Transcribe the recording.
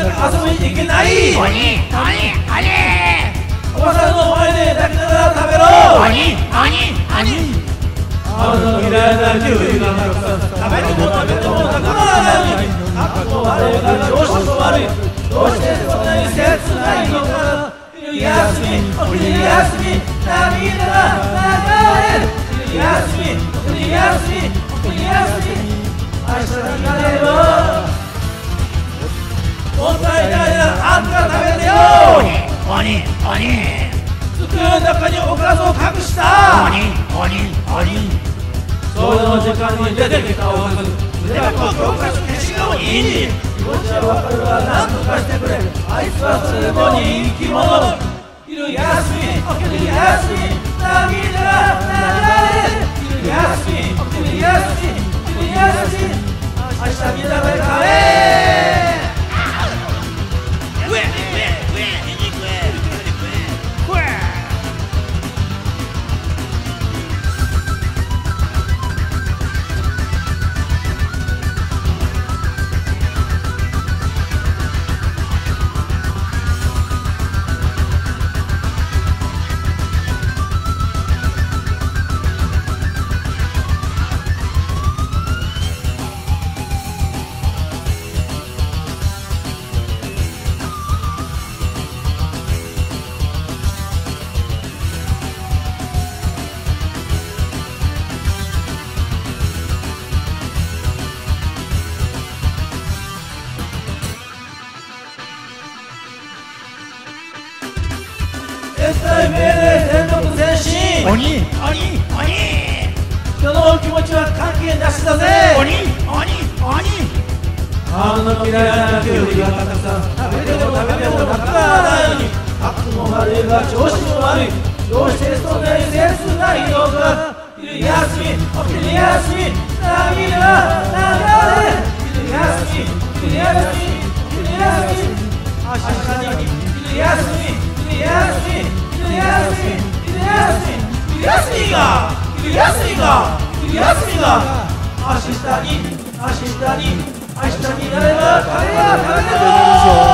遊びに行けない。 おにおばさんの前で泣きながら食べろ。あなたの嫌いなキュウリがたくさん食べてもなくならないのに、過去も悪いが調子も悪い。どうしてそんなに切ないのかな。昼休みお昼休み涙が流れる。昼休みお昼休みお昼休み明日になればもったいないな。あんた食べてよ。机の中におかずを隠した。その時間に出てきたおかず、筆箱を教科書消しゴムいい。気持ちはわかるが何とかしてくれ。あいつはそれでも人気者。昼休みお昼休み涙が流れる。昼休みお昼休み昼休み明日に食べカレー。絶対命令全力前進。人の気持ちは関係なしだぜ。あの嫌いなキュウリがたくさん食べてもなくならないのに、過去も悪いが調子も悪い。どうしてそんなに切ないのか。昼休みお昼休み涙が流れる。昼休み昼休み昼休み明日に昼休み昼休み昼休み昼休み昼休みが明日になればカレーが食べても